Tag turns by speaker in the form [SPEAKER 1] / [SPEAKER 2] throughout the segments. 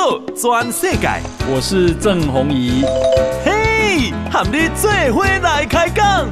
[SPEAKER 1] 道全世界。
[SPEAKER 2] 我是郑弘仪。
[SPEAKER 1] 嘿，和你做伙来开讲。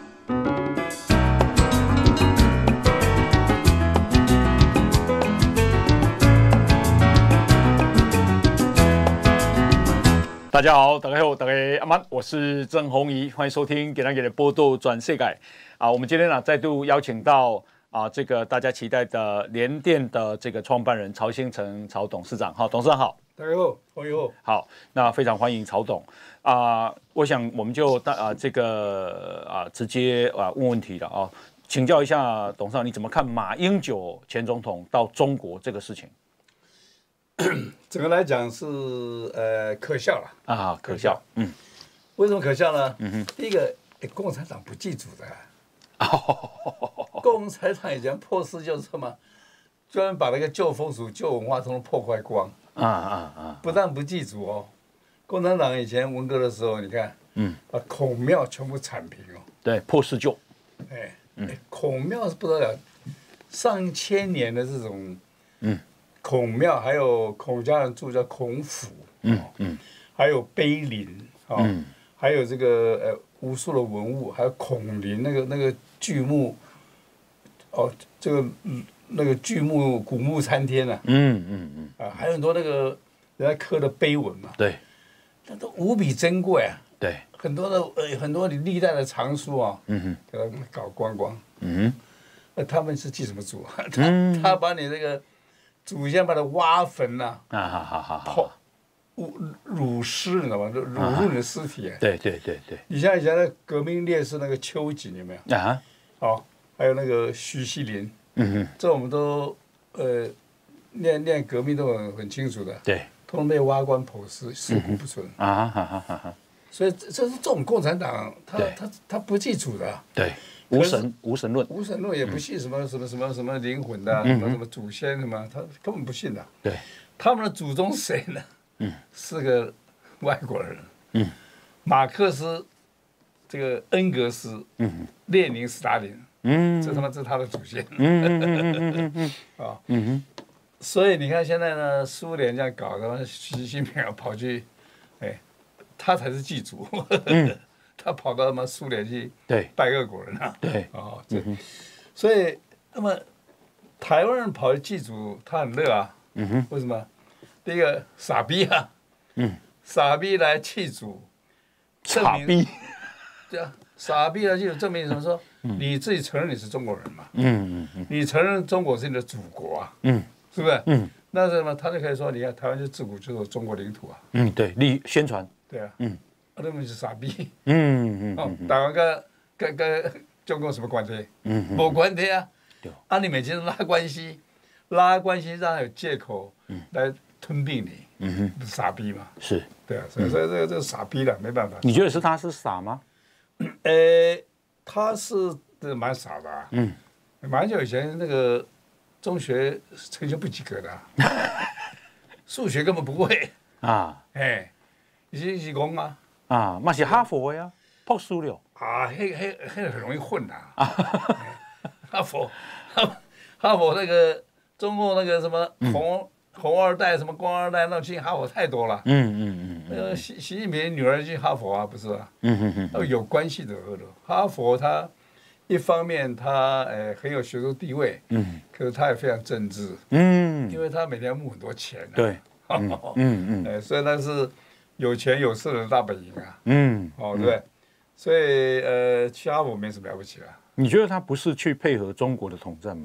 [SPEAKER 2] 大家好，大家好，大家阿曼，我是郑弘仪，欢迎收听《给咱给的波多转世界》啊。我们今天再度邀请到这个大家期待的联电的这个创办人曹兴诚曹董事长。好，董事长好。
[SPEAKER 3] 大家好，欢迎好。
[SPEAKER 2] 好，那非常欢迎曹董我想我们就直接问问题了啊，请教一下董事长，你怎么看马英九前总统到中国这个事情？
[SPEAKER 3] 整个来讲是可笑了
[SPEAKER 2] 啊，可笑。
[SPEAKER 3] 为什么可笑呢？第一个，共产党不记住的。共产党以前破事就是什么，专门把那个旧风俗、旧文化通通破坏光。不但不记住哦，共产党以前文革的时候，你看，把孔庙全部铲平哦。
[SPEAKER 2] 对，破四旧。
[SPEAKER 3] 孔庙是不得了，上千年的这种，孔庙，还有孔家人住叫孔府，还有碑林，还有这个无数的文物，还有孔林那个巨木，这个那个巨木古木参天啊，还有很多那个人家刻的碑文嘛，
[SPEAKER 2] 对，
[SPEAKER 3] 那都无比珍贵啊，
[SPEAKER 2] 对，
[SPEAKER 3] 很多历代的藏书啊，给他们搞光光，他们是记什么住啊？他把你那个祖先把它挖坟呐，辱尸，你知道吗？辱入你的尸体。对。你像以前的革命烈士那个秋瑾有没有？还有那个徐锡麟，这我们都念革命都很清楚的。对，通通被挖光剖尸，尸骨不存。所以这是这种共产党，他不记主的。对。无神论也不信什么灵魂的，什么祖先什么，他根本不信的。对，他们的祖宗谁呢？是个外国人。马克思，这个恩格斯，列宁、斯大林，这是他的祖先。所以你看现在呢，苏联这样搞的，习近平跑去，他才是祭祖。他跑到他妈苏联去拜俄国人啊！所以那么台湾人跑去祭祖，他很乐啊。为什么？第一个傻逼啊，傻逼来祭祖，
[SPEAKER 2] 傻逼，
[SPEAKER 3] 对啊，傻逼来祭祖证明什么？说你自己承认你是中国人嘛，你承认中国是你的祖国啊，是不是？那什么，他就可以说，你看台湾就自古就是中国领土啊。
[SPEAKER 2] 对，宣传。
[SPEAKER 3] 对啊。那么是傻逼，台湾跟中国什么关系？没关系啊！你每天拉关系让他有借口来吞并你，不是傻逼嘛？是，对啊，所以这是傻逼了，没办法。
[SPEAKER 2] 你觉得他是傻吗？
[SPEAKER 3] 他是蛮傻的啊。蛮久以前那个中学成绩不及格的，数学根本不会啊！你是讲啊？
[SPEAKER 2] 嘛是哈佛呀，读书了。
[SPEAKER 3] 很容易混的。哈佛那个中国那个什么红二代什么官二代，那进哈佛太多了。那个习近平女儿进哈佛啊，不是啊？有关系的。哈佛他一方面他很有学术地位，可是他也非常政治，因为他每天募很多钱。对，所以那是有钱有势的大本营啊。对不对？所以去哈佛没什么了不起啊。
[SPEAKER 2] 你觉得他不是去配合中国的统战吗？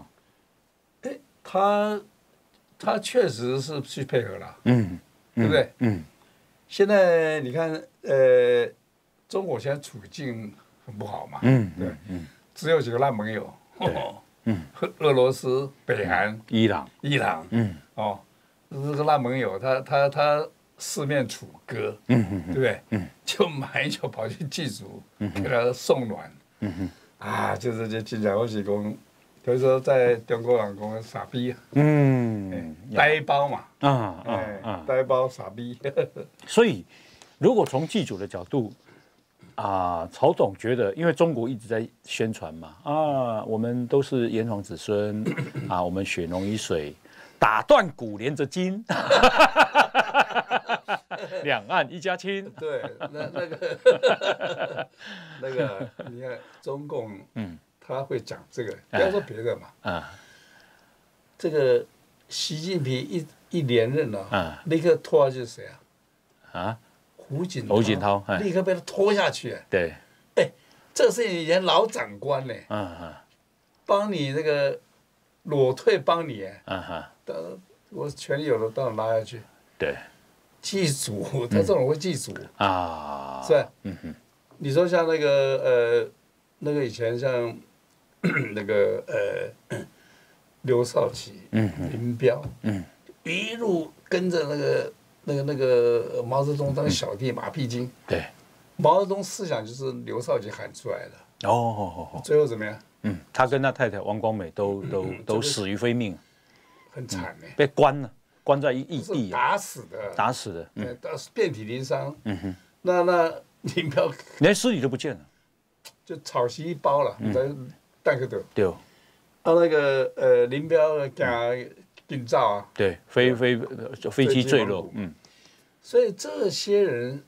[SPEAKER 3] 他确实是去配合了，对不对？现在你看，中国现在处境很不好嘛，对，只有几个烂盟友，俄罗斯、北韩、伊朗，这个烂盟友，他四面楚歌，对不对？就马英九跑去祭祖，给他送暖，就是进来我是讲，就是说在中国人讲傻逼，呆包嘛，呆包傻逼。
[SPEAKER 2] 所以，如果从祭祖的角度，曹总觉得，因为中国一直在宣传嘛，我们都是炎黄子孙，我们血浓于水， 打断骨连着筋，两岸一家亲。
[SPEAKER 3] 对，那个，你看中共，他会讲这个，不要说别的嘛，这个习近平一连任了，立刻拖下去谁啊？胡锦涛，立刻被他拖下去。
[SPEAKER 2] 对，
[SPEAKER 3] 这是以前老长官呢，帮你那个裸退，帮你，我权力有了，当然拉下去。
[SPEAKER 2] 对，
[SPEAKER 3] 祭祖，他这种会祭祖
[SPEAKER 2] 啊，
[SPEAKER 3] 是吧？你说像那个以前像那个刘少奇、林彪，一路跟着那个毛泽东当小弟马屁精。
[SPEAKER 2] 对，
[SPEAKER 3] 毛泽东思想就是刘少奇喊出来的。
[SPEAKER 2] 哦，
[SPEAKER 3] 最后怎么样？
[SPEAKER 2] 他跟他太太王光美都死于非命，
[SPEAKER 3] 很惨呢，
[SPEAKER 2] 被关在异地，
[SPEAKER 3] 打死的，遍体鳞伤。那林彪
[SPEAKER 2] 连尸体都不见了，
[SPEAKER 3] 就草席一包了，蛋个头。
[SPEAKER 2] 对，
[SPEAKER 3] 那个林彪紧照啊，
[SPEAKER 2] 对，飞机坠落，
[SPEAKER 3] 所以这些人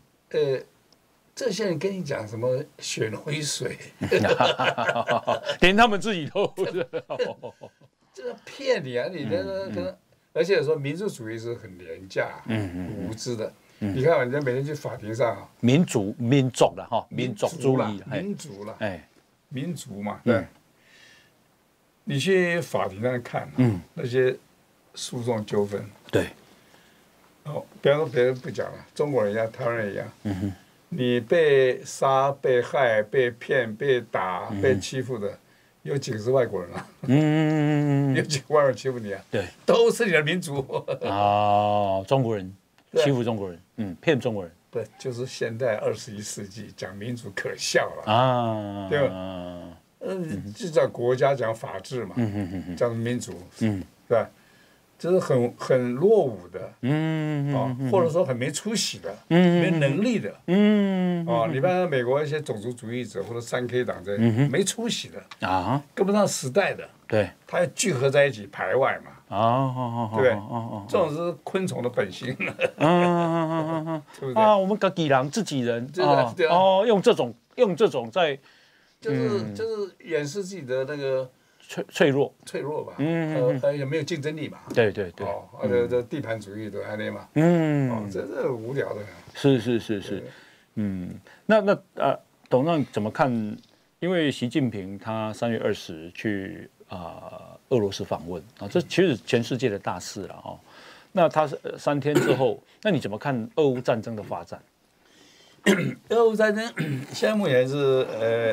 [SPEAKER 3] 跟你讲什么血浓于水，
[SPEAKER 2] 连他们自己都
[SPEAKER 3] 这个骗你啊！你而且说民主主义是很廉价、无知的。你看人家每天去法庭上啊，
[SPEAKER 2] 民族的哈，民族主义，
[SPEAKER 3] 民族嘛，对。你去法庭上看，那些诉讼纠纷，
[SPEAKER 2] 对。
[SPEAKER 3] 比方说别人不讲了，中国人一样，台湾人一样，你被杀、被害、被骗、被打、被欺负的，有几个是外国人啊？有几个外国人欺负你啊？
[SPEAKER 2] 对，
[SPEAKER 3] 都是你的民族
[SPEAKER 2] 啊，中国人欺负中国人，骗中国人。
[SPEAKER 3] 不，就是现代21世纪讲民主可笑了啊，对吧？就讲国家讲法治嘛，讲民主，是吧？就是很落伍的，或者说很没出息的，没能力的，你看美国一些种族主义者或者3K 党这没出息的啊，跟不上时代的，
[SPEAKER 2] 对，
[SPEAKER 3] 他要聚合在一起排外嘛，对不对？这种是昆虫的本性，对不对？
[SPEAKER 2] 我们自己人，用这种在，
[SPEAKER 3] 就是掩饰自己的那个。
[SPEAKER 2] 脆弱
[SPEAKER 3] 吧，也没有竞争力嘛。
[SPEAKER 2] 对，
[SPEAKER 3] 这地盘主义的还那嘛，这无聊的。
[SPEAKER 2] 是，那董事长怎么看？因为习近平他3月20去俄罗斯访问啊，这其实全世界的大事了哈。那他3天之后，那你怎么看俄乌战争的发展？
[SPEAKER 3] 俄乌战争现在目前是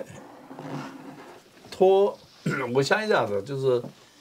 [SPEAKER 3] 我相信这样子，就是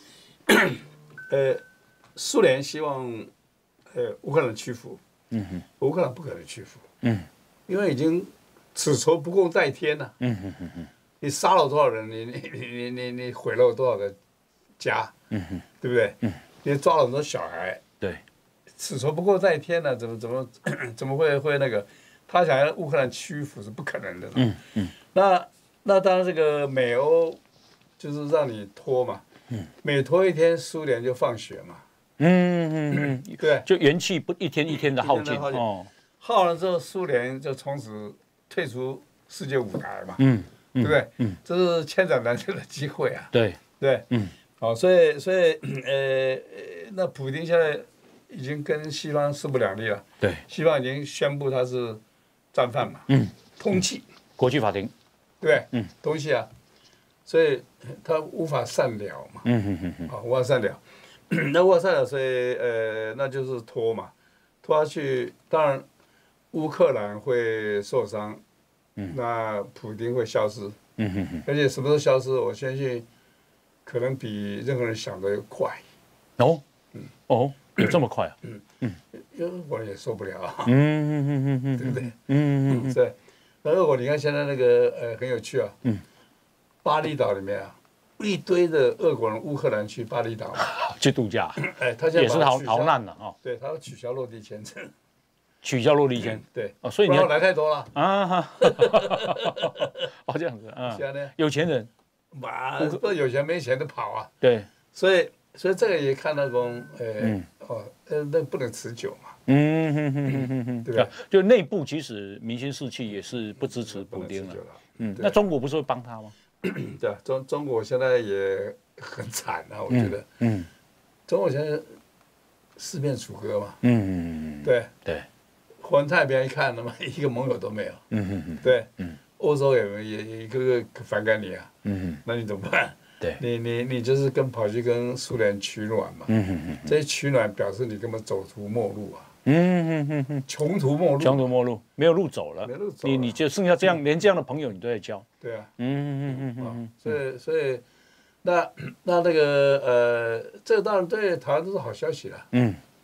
[SPEAKER 3] 苏联希望乌克兰屈服，乌克兰不可能屈服，因为已经此仇不共戴天了，你杀了多少人，你毁了多少个家，对不对？你抓了很多小孩，
[SPEAKER 2] 对，
[SPEAKER 3] 此仇不共戴天了，怎么会那个？他想要乌克兰屈服是不可能的，那当然这个美欧。就是让你拖嘛，每拖一天，苏联就放血嘛，对，
[SPEAKER 2] 就元气一天一天的耗尽，
[SPEAKER 3] 耗了之后，苏联就从此退出世界舞台嘛，对不对？这是千载难得的机会啊，
[SPEAKER 2] 对，
[SPEAKER 3] 所以那普丁现在已经跟西方势不两立了，
[SPEAKER 2] 对，
[SPEAKER 3] 西方已经宣布他是战犯嘛，通缉，
[SPEAKER 2] 国际法庭，
[SPEAKER 3] 对，通缉啊。所以他无法善了嘛，无法善了，那无法善了，所以那就是拖嘛，拖下去，当然乌克兰会受伤，那普丁会消失，而且什么时候消失，我相信可能比任何人想的快。
[SPEAKER 2] 有这么快啊？
[SPEAKER 3] 因为俄国人也受不了啊，对不对？对，那俄国你看现在那个很有趣啊，巴厘岛里面啊，一堆的俄国人、乌克兰去巴厘岛
[SPEAKER 2] 去度假，
[SPEAKER 3] 他现在
[SPEAKER 2] 也是逃难了啊。
[SPEAKER 3] 对，他要取消落地签证，
[SPEAKER 2] 取消落地签，
[SPEAKER 3] 对，
[SPEAKER 2] 所以你要
[SPEAKER 3] 来太多了
[SPEAKER 2] 啊，这样子啊，有钱人，
[SPEAKER 3] 不有钱没钱的跑啊，
[SPEAKER 2] 对，
[SPEAKER 3] 所以所以这个也看到讲，那不能持久嘛。
[SPEAKER 2] 对不对？就内部其实民心士气也是不支持普丁了。那中国不是会帮他吗？
[SPEAKER 3] 对啊，中国现在也很惨啊，我觉得。中国现在四面楚歌嘛。对。环太平洋一看，他妈一个盟友都没有。对。欧洲也一个个反感你啊。那你怎么办？
[SPEAKER 2] 对。
[SPEAKER 3] 你就是跑去跟苏联取暖嘛。这些取暖表示你根本走投末路啊。穷途末路，
[SPEAKER 2] 没有路走了。你就剩下这样，连这样的朋友你都在交。
[SPEAKER 3] 对啊。所以那个这当然对台湾都是好消息了。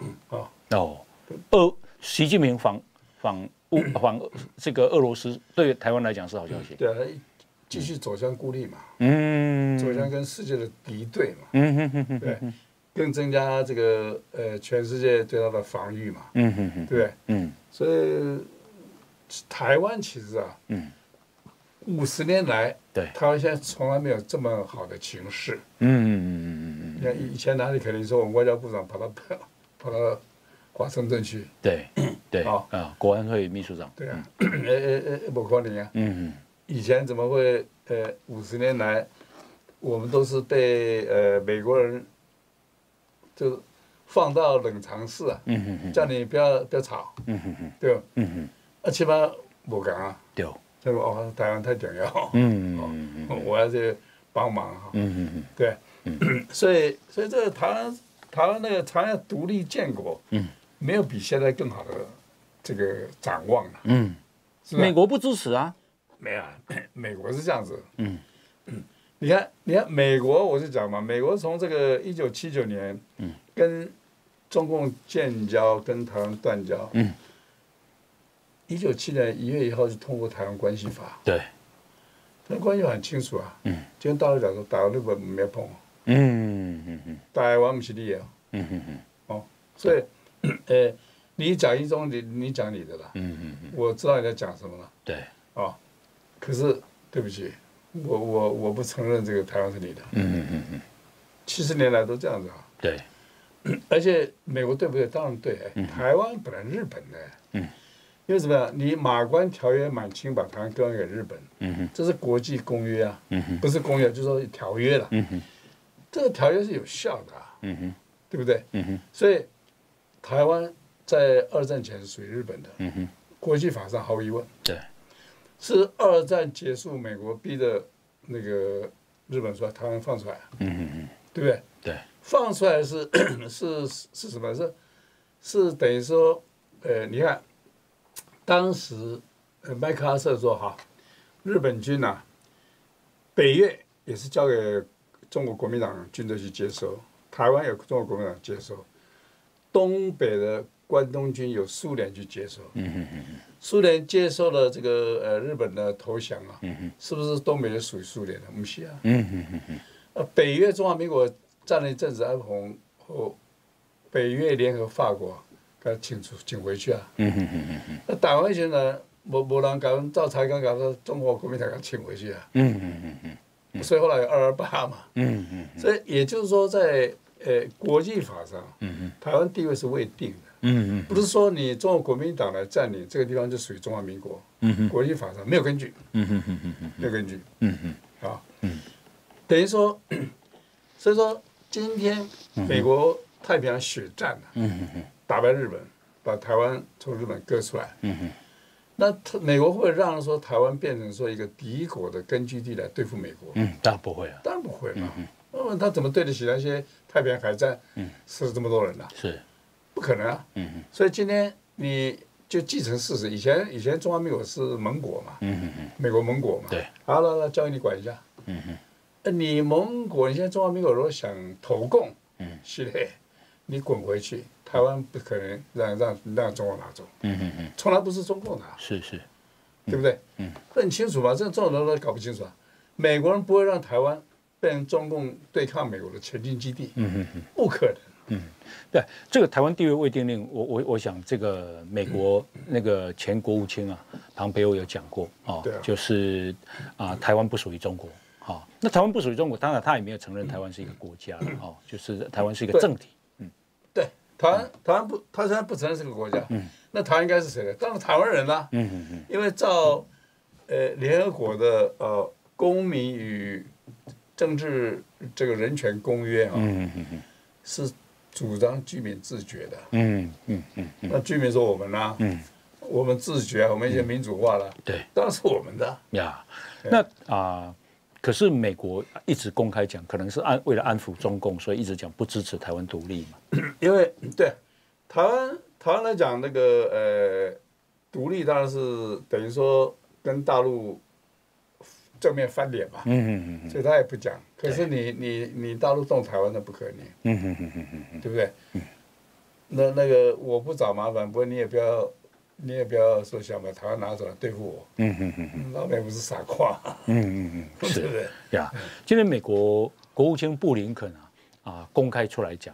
[SPEAKER 2] 习近平访这个俄罗斯，对台湾来讲是好消息。
[SPEAKER 3] 对啊，继续走向孤立嘛。走向跟世界的敌对嘛。对。更增加这个全世界对它的防御嘛。对不对？所以台湾其实啊，50年来，台湾现在从来没有这么好的情势。你看以前哪里可能说我们外交部长跑到华盛顿去？对，
[SPEAKER 2] 国安会秘书长。
[SPEAKER 3] 对啊，不可能啊。以前怎么会50年来，我们都是被美国人就放到冷藏室啊，叫你不要吵，对吧？起码不敢啊。对。这个台湾太重要，我要去帮忙哈。对。所以这个台湾那个台湾独立建国，没有比现在更好的这个展望了。
[SPEAKER 2] 美国不支持啊？
[SPEAKER 3] 没有，美国是这样子。你看，美国我是讲嘛，美国从这个1979年，跟中共建交，跟台湾断交。1970年1月1号就通过《台湾关系法》。对。台湾关系法很清楚啊。今天大陆讲说，台湾日本没有碰。台湾不是你的。所以，你讲一种，你讲你的啦。我知道你在讲什么了。对。可是对不起。我不承认这个台湾是你的。70年来都这样子啊。对。而且美国对不对？当然对。台湾本来日本的。因为什么呀？你马关条约满清把台湾割让给日本。这是国际公约啊。不是公约，就是说条约了。这个条约是有效的啊。对不对？所以台湾在2战前是属于日本的。国际法上毫无疑问。对。是2战结束，美国逼着那个日本说台湾放出来，对不对？对，放出来是什么？是等于说，你看，当时麦克阿瑟说哈，日本军啊，北越也是交给中国国民党军队去接收，台湾有中国国民党接收，东北的关东军有苏联去接收。苏联接受了这个日本的投降啊，是不是东北也属于苏联的？不是啊。北越中华民国战了一阵子，安红后，北越联合法国，给他请回去啊。那打完拳呢，没人敢照蔡刚讲说中国国民党给他请回去啊。所以后来有228嘛。所以也就是说，在国际法上，台湾地位是未定的。不是说你中国国民党来占领这个地方就属于中华民国。国际法上没有根据。没有根据。等于说，所以说今天美国太平洋血战了，打败日本，把台湾从日本割出来。那美国会不会让说台湾变成说一个敌国的根据地来对付美国？
[SPEAKER 2] 当然不会啊。
[SPEAKER 3] 当然不会嘛。他怎么对得起那些太平洋海战死这么多人呢？是。不可能啊。所以今天你就继承事实，以前中华民国是盟国嘛。美国盟国嘛。对。好了，交给你管一下。你盟国，你现在中华民国如果想投共，是的，你滚回去，台湾不可能让中国拿走。从来不是中共拿。是，对不对？很清楚嘛，这种人都搞不清楚啊。美国人不会让台湾变成中共对抗美国的前进基地。不可能。
[SPEAKER 2] 对，这个台湾地位未定论，我想这个美国那个前国务卿啊，庞培欧有讲过啊，就是台湾不属于中国。 好，那台湾不属于中国，当然他也没有承认台湾是一个国家了，哦，就是台湾是一个政体。
[SPEAKER 3] 对，台湾不，他现在不承认是个国家。那台湾应该是谁的？当然台湾人啦。因为照联合国的公民与政治这个人权公约啊，是主张居民自决的。那居民说我们呢？我们自觉，我们已经民主化了。
[SPEAKER 2] 对，
[SPEAKER 3] 当然是我们的
[SPEAKER 2] 呀。那可是美国一直公开讲，可能是为了安抚中共，所以一直讲不支持台湾独立嘛。
[SPEAKER 3] 因为对台湾来讲，那个独立当然是等于说跟大陆正面翻脸嘛。所以他也不讲。可是你大陆动台湾那不可能。对不对？那个我不找麻烦，不过你也不要说想把台湾拿走来对付我。老美不是傻瓜。对不对？
[SPEAKER 2] 呀，今天美国国务卿布林肯公开出来讲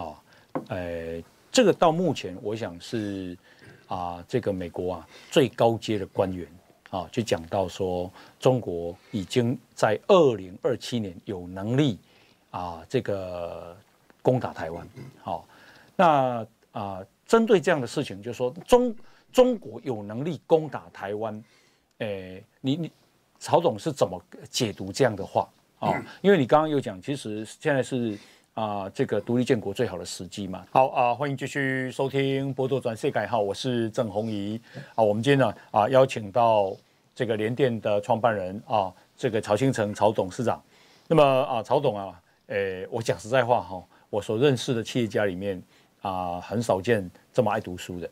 [SPEAKER 2] 这个到目前我想是这个美国最高阶的官员就讲到说，中国已经在2027年有能力这个攻打台湾。那针对这样的事情，就是说中国有能力攻打台湾，你曹总是怎么解读这样的话因为你刚刚有讲，其实现在是这个独立建国最好的时机嘛。好欢迎继续收听《波多转世改号》，我是郑弘仪我们今天呢邀请到这个联电的创办人这个曹兴诚曹董事长。那么曹董我讲实在话我所认识的企业家里面很少见这么爱读书的。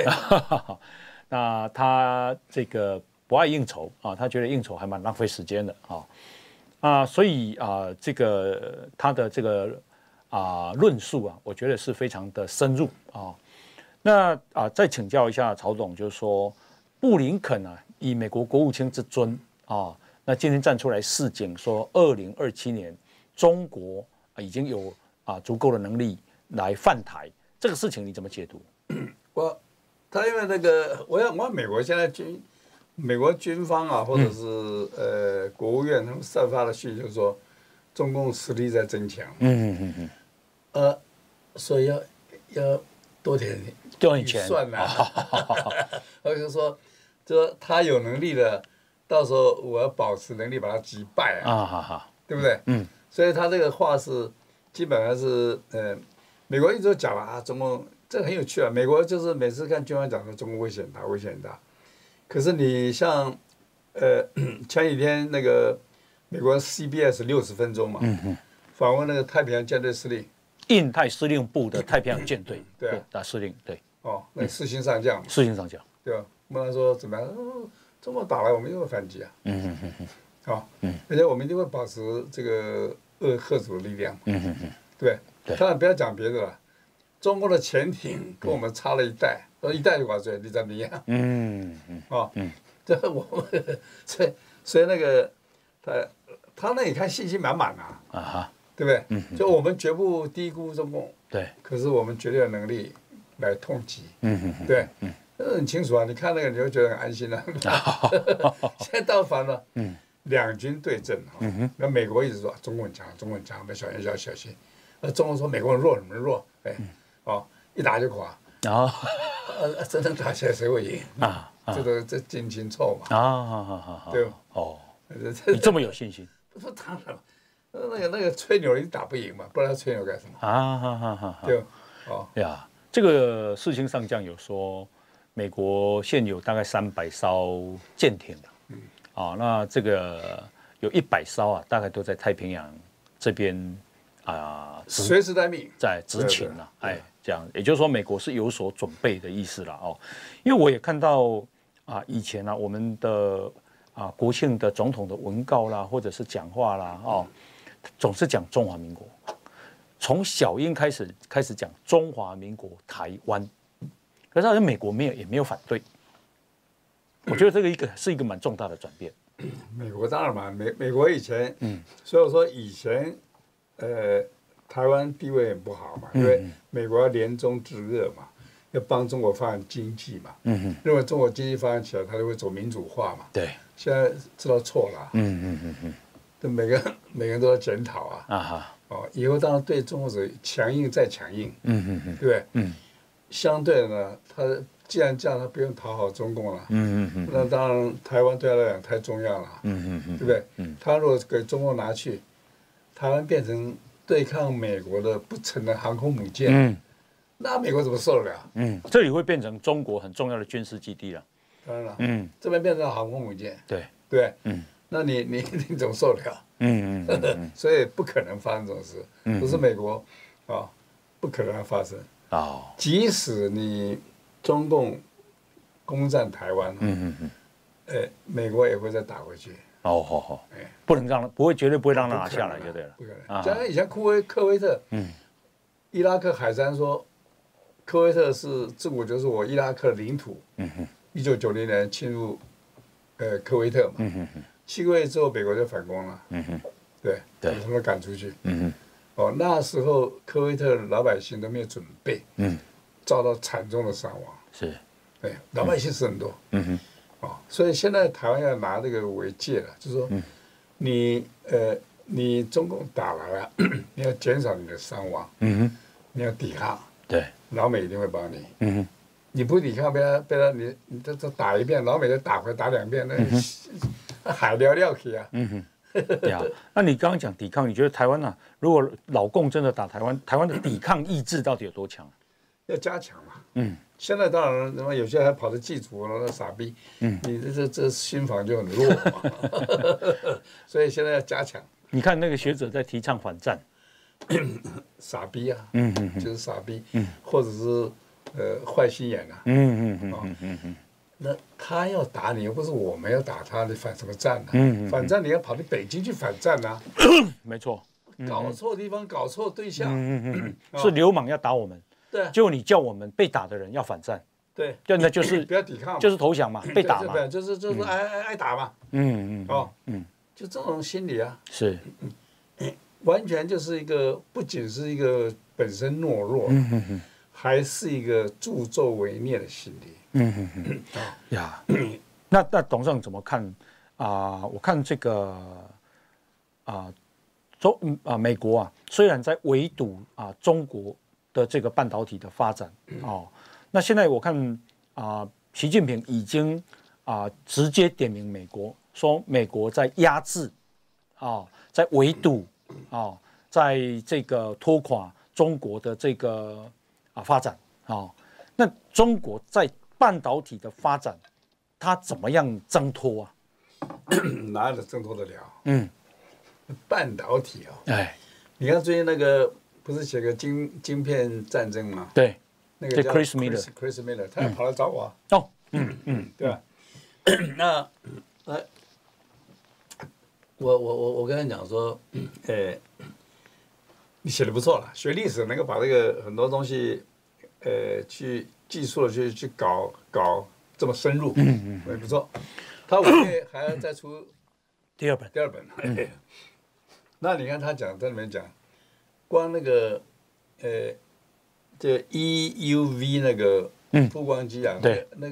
[SPEAKER 2] 那他这个不爱应酬他觉得应酬还蛮浪费时间的所以这个他的这个论述我觉得是非常的深入那再请教一下曹总，就是说布林肯以美国国务卿之尊那今天站出来示警说2027年中国已经有足够的能力来犯台，这个事情你怎么解读？
[SPEAKER 3] 他因为那个，我要美国现在美国军方或者是国务院他们散发的讯息，就是说中共实力在增强。所以要多点预算或者说他有能力的，到时候我要保持能力把他击败对不对？所以他这个话是基本上是美国一直都讲了中共。这很有趣美国就是每次看军方讲说中国威胁很大，威胁很大。可是你像前几天那个美国 CBS 60分钟嘛，访问那个太平洋舰队司令，
[SPEAKER 2] 印太司令部的太平洋舰队大司令，对
[SPEAKER 3] 那四星上将嘛，
[SPEAKER 2] 四星上将，
[SPEAKER 3] 对吧？问他说怎么样？中国打来我们一定会反击而且我们一定会保持这个吓阻的力量，对，当然不要讲别的了。中国的潜艇跟我们差了一代，一代就寡水，你怎么样？这我们所以那个他那你看信心满满对不对？就我们绝不低估中共，
[SPEAKER 2] 对，
[SPEAKER 3] 可是我们绝对有能力来痛击，对，很清楚你看那个你会觉得很安心现在倒反了，两军对阵那美国一直说中国很强，中国很强，我们小心小心。中国说美国人弱，什么弱？一打就垮。真正打起来谁会赢这近亲臭嘛。对。
[SPEAKER 2] 你这么有信心？
[SPEAKER 3] 不当然，那个吹牛你打不赢嘛，不然吹牛干什么？对。
[SPEAKER 2] 这个四星上将有说，美国现有大概300艘舰艇那这个有100艘大概都在太平洋这边。
[SPEAKER 3] 随时待命，
[SPEAKER 2] 在执勤这样，也就是说，美国是有所准备的意思了因为我也看到以前我们的国庆的总统的文告啦，或者是讲话啦总是讲中华民国，从小英开始讲中华民国台湾，可是好像美国也没有反对，我觉得这个是一个蛮重大的转变。
[SPEAKER 3] 美国当然嘛，美国以前，所以说以前。台湾地位很不好嘛，因为美国要联中制俄嘛，要帮中国发展经济嘛，认为中国经济发展起来，它就会走民主化嘛。
[SPEAKER 2] 对，
[SPEAKER 3] 现在知道错了。 每个人都要检讨啊。啊哈。哦，以后当然对中国者强硬再强硬。对不对？相对的呢，他既然这样，他不用讨好中共了。那当然，台湾对他来讲太重要了。对不对？他如果给中共拿去，台湾变成对抗美国的不成的航空母舰。那美国怎么受得了？
[SPEAKER 2] 这里会变成中国很重要的军事基地了。
[SPEAKER 3] 当然了。这边变成航空母舰。
[SPEAKER 2] 对。
[SPEAKER 3] 对。那你怎么受得了？所以不可能发生这种事。不是美国啊，不可能发生。即使你中共攻占台湾，美国也会再打回去。
[SPEAKER 2] 不能让，绝对不会让他拿下来就对了。
[SPEAKER 3] 不可能。像以前科威特，伊拉克海山说，科威特是自古就是我伊拉克领土。1990年侵入科威特嘛。7个月之后，美国就反攻了。对，把他们赶出去。那时候科威特老百姓都没有准备，遭到惨重的伤亡。
[SPEAKER 2] 是，
[SPEAKER 3] 对，老百姓死很多。所以现在台湾要拿这个为戒了，就是说，你中共打来了，你要减少你的伤亡，你要抵抗，
[SPEAKER 2] 对，
[SPEAKER 3] 老美一定会帮你。你不抵抗，被他你这打一遍，老美就打回打2遍，那海聊聊去啊。
[SPEAKER 2] 对啊，那你刚刚讲抵抗，你觉得台湾啊，如果老共真的打台湾，台湾的抵抗意志到底有多强？
[SPEAKER 3] 要加强嘛。现在当然，他妈有些还跑着祭祖，那傻逼。你这心防就很弱嘛。所以现在要加强。
[SPEAKER 2] 你看那个学者在提倡反战，
[SPEAKER 3] 傻逼啊。就是傻逼。或者是坏心眼啊。那他要打你，又不是我们要打他，你反什么战呢？反战你要跑到北京去反战啊。
[SPEAKER 2] 没错。
[SPEAKER 3] 搞错地方，搞错对象。
[SPEAKER 2] 是流氓要打我们。
[SPEAKER 3] 对。
[SPEAKER 2] 结果你叫我们被打的人要反战。
[SPEAKER 3] 对。
[SPEAKER 2] 那就是
[SPEAKER 3] 不要抵抗，
[SPEAKER 2] 就是投降嘛，被打嘛。
[SPEAKER 3] 就是挨打嘛。就这种心理啊。
[SPEAKER 2] 是。
[SPEAKER 3] 完全就是一个，不仅是一个本身懦弱，还是一个助纣为虐的心理。
[SPEAKER 2] 呀，那董事长怎么看我看这个美国啊，虽然在围堵中国的这个半导体的发展那现在我看习近平已经直接点名美国，说美国在压制在围堵在这个拖垮中国的这个发展那中国在半导体的发展，它怎么样挣脱啊？
[SPEAKER 3] 哪有挣脱得了？半导体你看最近那个不是写个晶片战争吗？
[SPEAKER 2] 对，
[SPEAKER 3] 那个叫
[SPEAKER 2] Chris Miller，
[SPEAKER 3] 他还跑来找我。对吧？那我跟他讲说，你写的不错了，学历史能够把这个很多东西，去技术的去搞这么深入，也不错。他5月还要再出
[SPEAKER 2] 第二本。
[SPEAKER 3] 那你看他讲在里面讲，光那个这 EUV 那个曝光机啊，那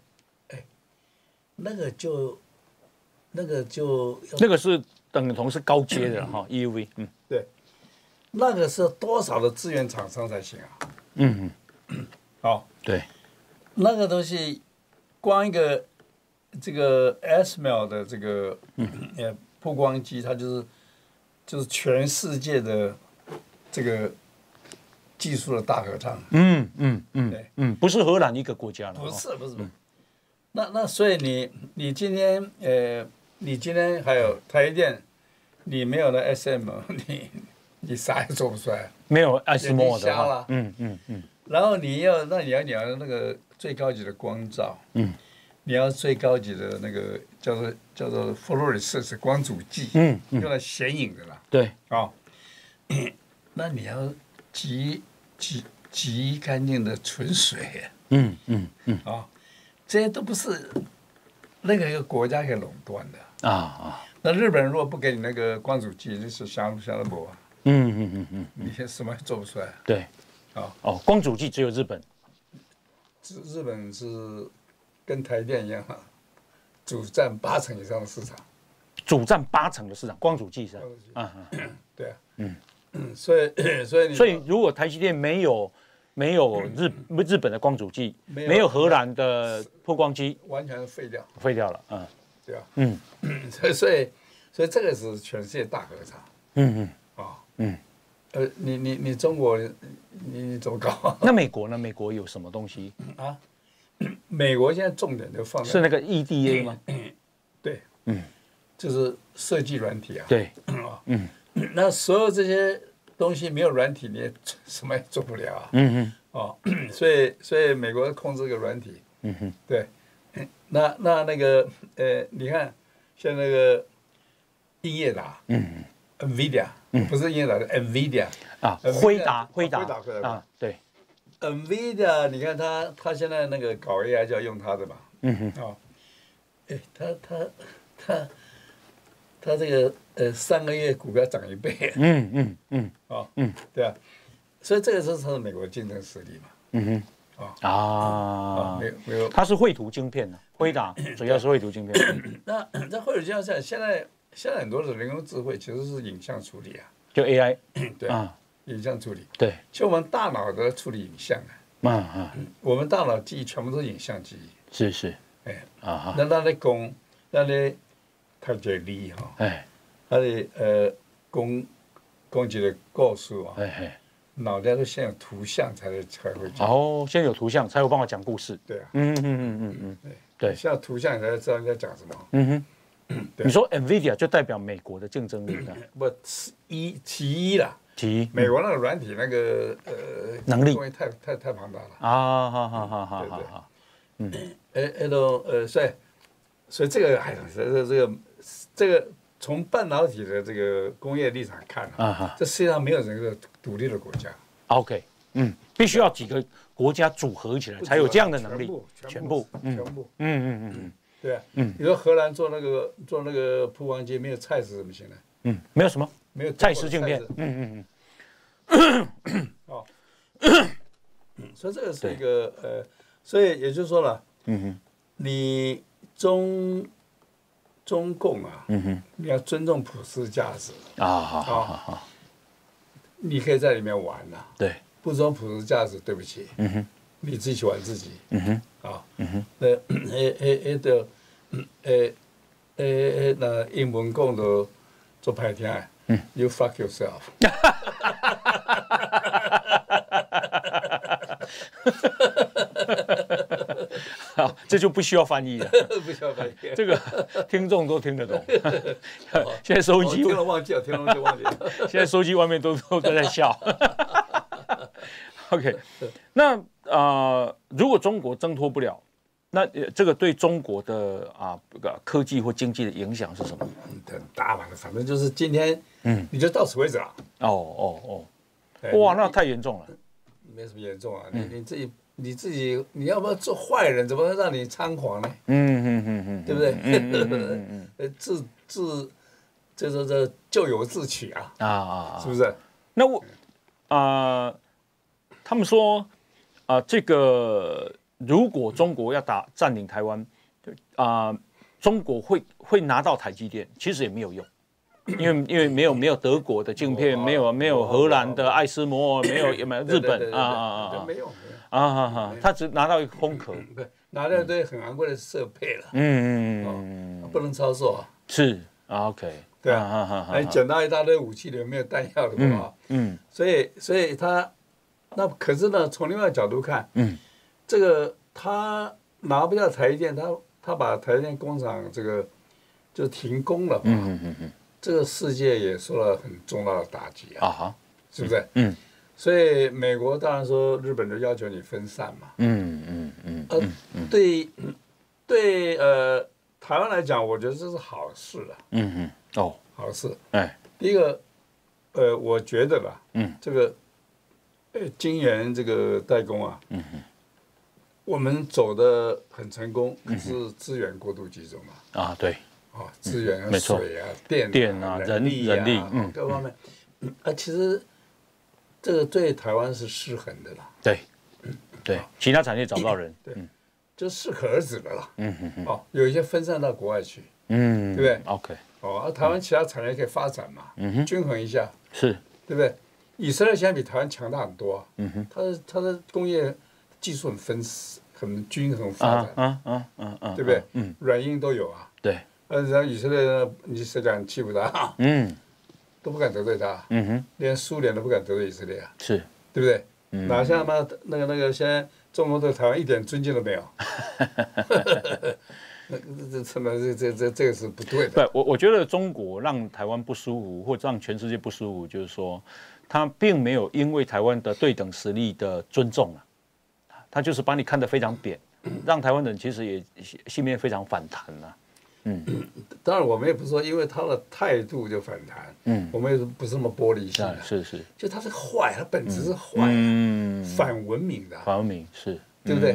[SPEAKER 2] 个是等同是高阶的EUV，
[SPEAKER 3] 对，那个是多少的资源厂商才行啊？
[SPEAKER 2] 对，
[SPEAKER 3] 那个东西，光一个这个 ASML 的这个曝光机，它就是全世界的这个技术的大合唱。
[SPEAKER 2] 不是荷兰一个国家了。
[SPEAKER 3] 不是。那所以你今天还有台积电，你没有了 SM， 你啥也做不出来。
[SPEAKER 2] 没有 ASML 的
[SPEAKER 3] 话。然后你要那个最高级的光照，你要最高级的那个叫做 fluorescence 光阻剂，用来显影的啦。
[SPEAKER 2] 对，
[SPEAKER 3] 那你要极干净的纯水，这些都不是那个一个国家可以垄断的那日本人如果不给你那个光阻剂，就是相当不啊。你什么也做不出来。
[SPEAKER 2] 对。光阻剂只有日本。
[SPEAKER 3] 日本是跟台电一样主占80%以上的市场。
[SPEAKER 2] 主占80%的市场，光主机是
[SPEAKER 3] 吧？对啊，所以
[SPEAKER 2] 如果台积电没有日本的光主机，没有荷兰的曝光机，
[SPEAKER 3] 完全废
[SPEAKER 2] 掉了，
[SPEAKER 3] 对啊，所以这个是全世界大合唱，你中国你怎么搞？
[SPEAKER 2] 那美国呢？美国有什么东西
[SPEAKER 3] 啊？美国现在重点就放在
[SPEAKER 2] 是那个 EDA 吗？
[SPEAKER 3] 对，就是设计软体啊，
[SPEAKER 2] 对，
[SPEAKER 3] 那所有这些东西没有软体，你也什么也做不了啊，所以美国控制这个软体，对，那个你看像那个英业达，NVIDIA，不是英业达的 NVIDIA
[SPEAKER 2] 啊，辉达啊，对
[SPEAKER 3] ，NVIDIA， 你看他现在那个搞 AI 就要用它的嘛，他这个3个月股票涨1倍，对啊，所以这个是他的美国竞争实力
[SPEAKER 2] 嘛，没有，它是绘图晶片的，辉达主要是绘图晶片。
[SPEAKER 3] 那在绘图晶片上，现在很多的人工智慧其实是影像处理啊，
[SPEAKER 2] 就 AI，
[SPEAKER 3] 对影像处理，
[SPEAKER 2] 对，
[SPEAKER 3] 其实我们大脑的处理影像我们大脑记忆全部都是影像记忆，
[SPEAKER 2] 是，
[SPEAKER 3] 那他这理他的讲一个故事脑袋都先有图像才会讲。
[SPEAKER 2] 先有图像才有办法讲故事。
[SPEAKER 3] 对啊。
[SPEAKER 2] 对。
[SPEAKER 3] 先有图像你才知道你在讲什么。
[SPEAKER 2] 你说 NVIDIA 就代表美国的竞争力
[SPEAKER 3] 不，其一啦。美国那个软体那个
[SPEAKER 2] 能力
[SPEAKER 3] 太庞大了。所以这个从半导体的这个工业立场看这世界上没有一个独立的国家。
[SPEAKER 2] OK， 必须要几个国家组合起来才有这样的能力。全部。对啊。你说荷兰做那个曝光机没有蔡司怎么行呢？ 没有什么，
[SPEAKER 3] 没有
[SPEAKER 2] 蔡司镜片。
[SPEAKER 3] 所以这个是一个所以也就是说了，你中共你要尊重普世价值
[SPEAKER 2] 好，
[SPEAKER 3] 你可以在里面玩
[SPEAKER 2] 对，
[SPEAKER 3] 不尊重普世价值，对不起，你自己去玩自己，那英文讲就做歹听，You fuck yourself。
[SPEAKER 2] 好，这就不需要翻译了。
[SPEAKER 3] 不需要翻译，
[SPEAKER 2] 这个听众都听得懂。现在收机
[SPEAKER 3] 听了忘记了，听了就忘记了。
[SPEAKER 2] 现在收机外面都在笑。OK， 那如果中国挣脱不了，那这个对中国的科技或经济的影响是什么？
[SPEAKER 3] 很大吧，反正就是今天，你就到此为止了。
[SPEAKER 2] 哇，那太严重了。
[SPEAKER 3] 没什么严重啊，你自己，你要不要做坏人？怎么能让你猖狂呢？对不对？这咎由自取啊！是不是？
[SPEAKER 2] 那他们说这个如果中国要占领台湾，中国会拿到台积电，其实也没有用，因为没有德国的镜片，没有荷兰的艾斯摩尔，没有日本
[SPEAKER 3] 没有
[SPEAKER 2] 他只拿到一个空壳，
[SPEAKER 3] 拿到一堆很昂贵的设备了，不能操作
[SPEAKER 2] 是OK，
[SPEAKER 3] 对你捡到一大堆武器里面没有弹药的不好，所以他那可是呢，从另外角度看，这个他拿不下台积电，他把台积电工厂这个就停工了嘛，这个世界也受了很重大的打击是不是？所以美国当然说日本就要求你分散嘛，对台湾来讲，我觉得这是好事了，好事。第一个我觉得吧，这个晶圆这个代工我们走得很成功，可是资源过度集中
[SPEAKER 2] 对，
[SPEAKER 3] 资源水电人力各方面，其实这个对台湾是失衡的啦。
[SPEAKER 2] 对，其他产业找不到人，
[SPEAKER 3] 对，就适可而止的啦。有一些分散到国外去，对不对？
[SPEAKER 2] OK，
[SPEAKER 3] 哦，台湾其他产业可以发展嘛，均衡一下，
[SPEAKER 2] 是，
[SPEAKER 3] 对不对？以色列现在比台湾强大很多，它的工业技术很均衡发展，对不对？软硬都有啊。
[SPEAKER 2] 对。
[SPEAKER 3] 然后以色列呢，你谁讲欺负他？都不敢得罪他，连苏联都不敢得罪以色列啊，
[SPEAKER 2] 是，
[SPEAKER 3] 对不对？哪像那个现在中国对台湾一点尊敬都没有，这个是不对的。
[SPEAKER 2] 我觉得中国让台湾不舒服，或者让全世界不舒服，就是说，他并没有因为台湾的对等实力的尊重啊，他就是把你看得非常扁，让台湾人其实也心里面非常反弹啊。
[SPEAKER 3] 当然我们也不是说因为他的态度就反弹，我们也不是那么玻璃心的，
[SPEAKER 2] 是，
[SPEAKER 3] 就他是坏，他本质是坏，反文明的，
[SPEAKER 2] 反文明是，
[SPEAKER 3] 对不对？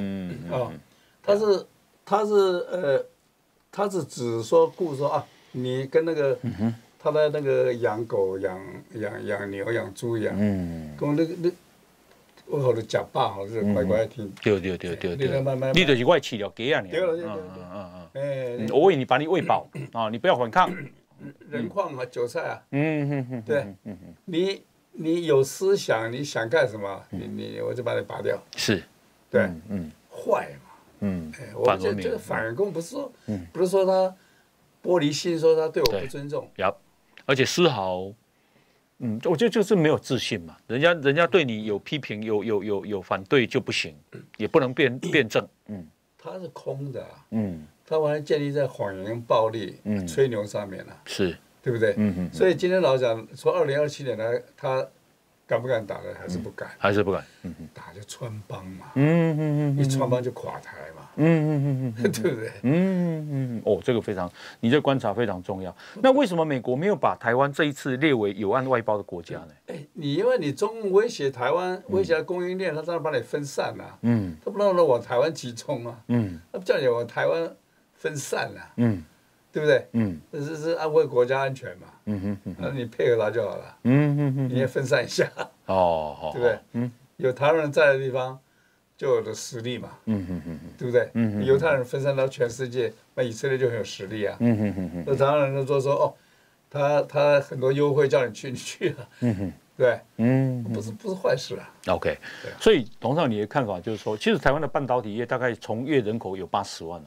[SPEAKER 3] 他是只说顾说啊，你跟那个他的那个养狗、养牛、养猪一样，跟我好多假爸好是乖乖听，
[SPEAKER 2] 对，你就是我饲料鸡啊，
[SPEAKER 3] 对，
[SPEAKER 2] 我为你把你喂饱啊，你不要反抗。
[SPEAKER 3] 人矿啊，韭菜啊，对，你有思想，你想干什么，我就把你拔掉。
[SPEAKER 2] 是，
[SPEAKER 3] 对，坏嘛，我觉得反共不是说他玻璃心，说他对我不尊重，
[SPEAKER 2] 而且丝毫，我觉得就是没有自信嘛，人家对你有批评，有反对就不行，也不能辩证，
[SPEAKER 3] 他是空的，他完全建立在谎言、暴力、吹牛上面了，
[SPEAKER 2] 是，
[SPEAKER 3] 对不对？所以今天老讲，从2027年来，他敢不敢打的还是不敢，打就穿帮嘛，一穿帮就垮台嘛，对不对？
[SPEAKER 2] 这个非常，你这观察非常重要。那为什么美国没有把台湾这一次列为有案外包的国家呢？
[SPEAKER 3] 因为你中共威胁台湾，威胁供应链，他当然把你分散了，他不让人往台湾集中啊，他不叫你往台湾分散了，对不对？这是安慰国家安全嘛，那你配合他就好了，你也分散一下，对不对？有台湾人在的地方，就有的实力嘛，对不对？犹太人分散到全世界，那以色列就很有实力啊，那台湾人就说哦，他很多优惠叫你去，你去啊，对，不是坏事啊。
[SPEAKER 2] OK， 所以董事长你的看法就是说，其实台湾的半导体业大概从业人口有80万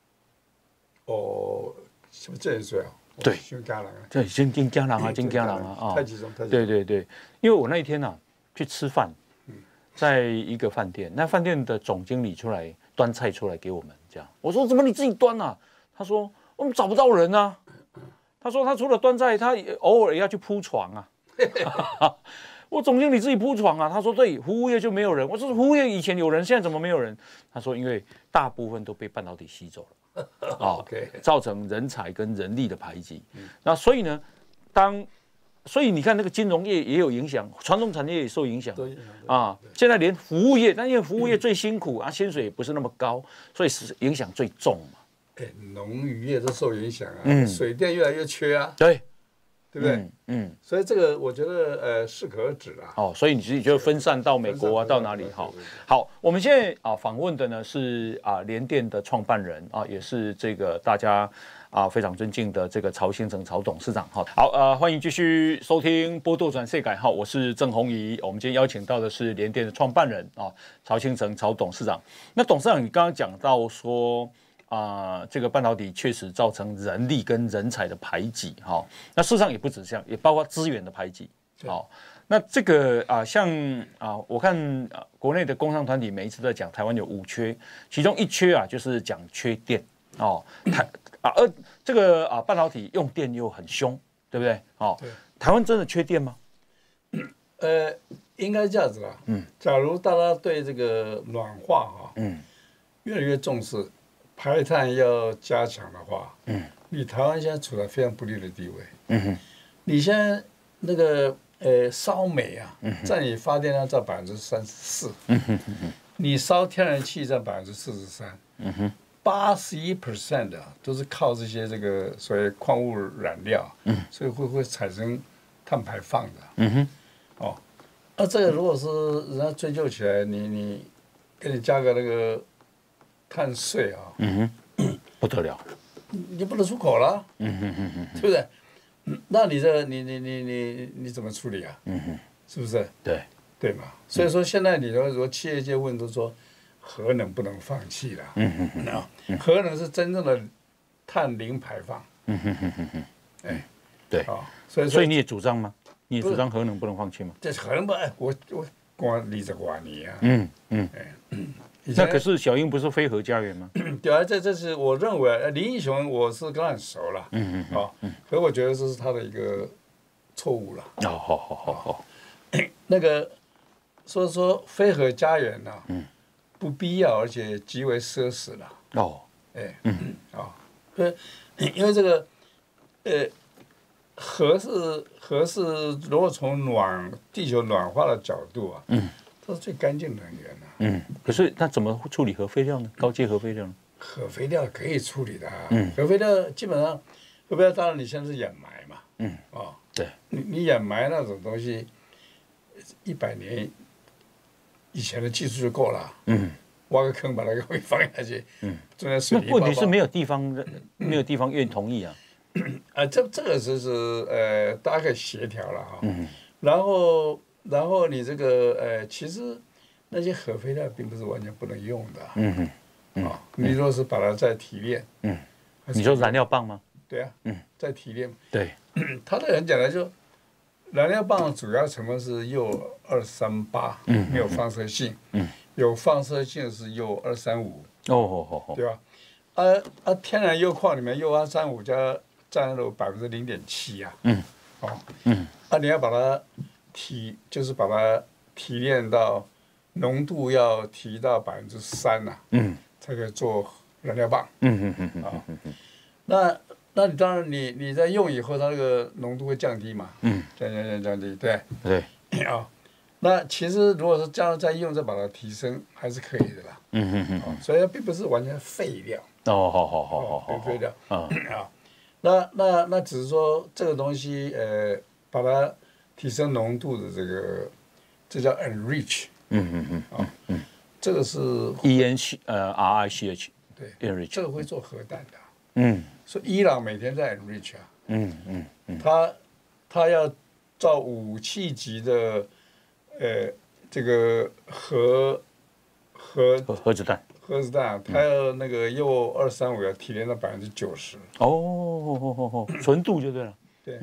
[SPEAKER 3] 是不是这一岁啊？
[SPEAKER 2] 对，对，金家郎啊，
[SPEAKER 3] 太集中，
[SPEAKER 2] 对，因为我那一天去吃饭，在一个饭店，那饭店的总经理出来端菜出来给我们，这样，我说怎么你自己端啊？他说我们找不到人啊。他说他除了端菜，他偶尔也要去铺床啊。我总经理自己铺床啊。他说对，服务业就没有人。我说服务业以前有人，现在怎么没有人？他说因为大部分都被半导体吸走了，造成人才跟人力的排挤。那所以呢，所以你看那个金融业也有影响，传统产业也受影响啊。现在连服务业，但因为服务业最辛苦啊，薪水也不是那么高，所以是影响最重嘛。
[SPEAKER 3] 农渔业都受影响啊，水电越来越缺啊，对不对？所以这个我觉得适可而止啦。
[SPEAKER 2] 所以你自己就分散到美国啊，到哪里？好，我们现在访问的呢是联电的创办人也是这个大家非常尊敬的这个曹兴诚曹董事长。好，欢迎继续收听波多转世界。我是郑弘仪。我们今天邀请到的是联电的创办人曹兴诚曹董事长。那董事长，你刚刚讲到说。这个半导体确实造成人力跟人才的排挤，那事实上也不止这样，也包括资源的排挤，那这个像我看国内的工商团体每一次都在讲台湾有5缺，其中1缺就是讲缺电，而这个半导体用电又很凶，对不对？台湾真的缺电吗？
[SPEAKER 3] 应该这样子啦，假如大家对这个暖化越来越重视。排碳要加强的话，你台湾现在处在非常不利的地位。你现在那个烧煤占你发电量占34%，你烧天然气占43%，81% 的都是靠这些这个所谓矿物燃料，所以会产生碳排放的。那这个如果是人家追究起来，你给你加个那个。碳税
[SPEAKER 2] 不得了，
[SPEAKER 3] 你不能出口了，对不对？那你这你怎么处理啊？是不是？对嘛？所以说现在你说企业界问都说核能不能放弃了，核能是真正的碳零排放，哎，
[SPEAKER 2] 对啊，所以你也主张吗？你也主张核能不能放弃吗？
[SPEAKER 3] 这核能不，我光立着挂你啊，
[SPEAKER 2] 那可是小英不是非核家园吗？
[SPEAKER 3] 对啊，这是我认为林义雄我是跟他很熟了，可我觉得这是他的一个错误了。
[SPEAKER 2] 好，
[SPEAKER 3] 那个说非核家园呢，不必要，而且极为奢侈了。因为这个核是如果从地球暖化的角度啊，这是最干净能源啊。
[SPEAKER 2] 可是那怎么处理核废料呢？高阶核废料呢？
[SPEAKER 3] 核废料可以处理的啊。核废料基本上，核废料当然你现在是掩埋嘛。
[SPEAKER 2] 对。
[SPEAKER 3] 你掩埋那种东西，100年以前的技术就够了。挖个坑把那个东西放下去。中间水泥包包。
[SPEAKER 2] 那问题是没有地方愿意同意啊。
[SPEAKER 3] 这个是大家可以协调了哈。然后你这个其实那些核废料并不是完全不能用的。你若是把它再提炼。
[SPEAKER 2] 你说燃料棒吗？
[SPEAKER 3] 对啊。再提炼。
[SPEAKER 2] 对。
[SPEAKER 3] 它这很简单，就燃料棒主要成分是铀238，没有放射性。有放射性是铀235。对吧？天然铀矿里面铀235占了0.7%啊。你要把它就是把它提炼到浓度要提到3%啊，才可以做燃料棒。那你当然你在用以后，它那个浓度会降低嘛。降低，对。那其实如果是这样再用，再把它提升，还是可以的啦。所以它并不是完全废料。
[SPEAKER 2] 好。
[SPEAKER 3] 废料。那只是说这个东西，把它提升浓度的这叫 enrich。这个是
[SPEAKER 2] RICH。
[SPEAKER 3] 对
[SPEAKER 2] ，enrich。
[SPEAKER 3] 这个会做核弹的。所以伊朗每天在 enrich 啊。他要造武器级的。这个核
[SPEAKER 2] 子弹，
[SPEAKER 3] 它要那个铀235要提炼到90%。
[SPEAKER 2] 纯度就对了。
[SPEAKER 3] 对。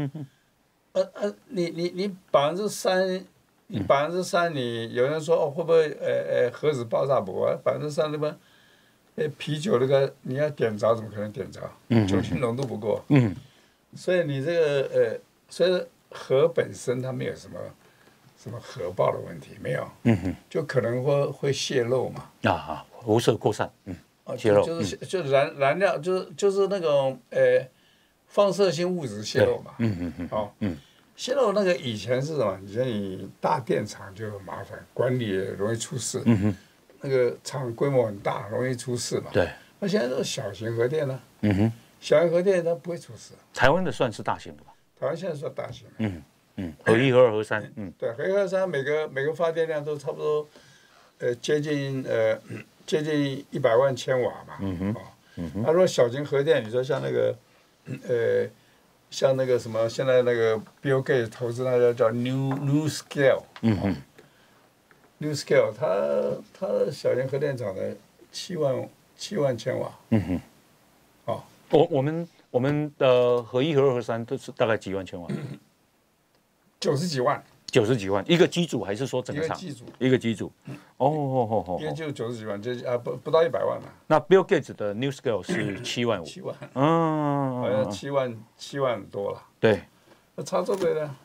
[SPEAKER 3] 你3%，你3%，你有人说会不会核子爆炸不啊？3%那么，啤酒那个你要点着怎么可能点着？酒精浓度不够。所以你这个所以核本身它没有什么核爆的问题没有，就可能会泄漏嘛。
[SPEAKER 2] 辐射扩散，泄漏，
[SPEAKER 3] 就是燃料，就是那种放射性物质泄漏嘛。泄漏那个以前是什么？以前你大电厂就很麻烦，管理也容易出事。那个厂规模很大，容易出事嘛。
[SPEAKER 2] 对。
[SPEAKER 3] 那现在都是小型核电呢。小型核电它不会出事。
[SPEAKER 2] 台湾的算是大型的吧？
[SPEAKER 3] 台湾现在算大型的。
[SPEAKER 2] 核1、核2、核3。
[SPEAKER 3] 对，核1、核3每个发电量都差不多，接近100万千瓦嘛。那如果小型核电，你说像那个，像那个什么，现在那个 Bill Gates 投资那个叫 New Scale。New Scale， 它小型核电厂的7万千瓦。
[SPEAKER 2] 我们的核1、核2、核3都是大概几万千瓦
[SPEAKER 3] ？90几万
[SPEAKER 2] ，90几万，一个机组还是说整个厂？一个机组。
[SPEAKER 3] 一个就90几万，不到100万嘛。
[SPEAKER 2] 那 Bill Gates 的 New Scale 是7万5。
[SPEAKER 3] 7万。好像7万多了。
[SPEAKER 2] 对。
[SPEAKER 3] 那差这么多的。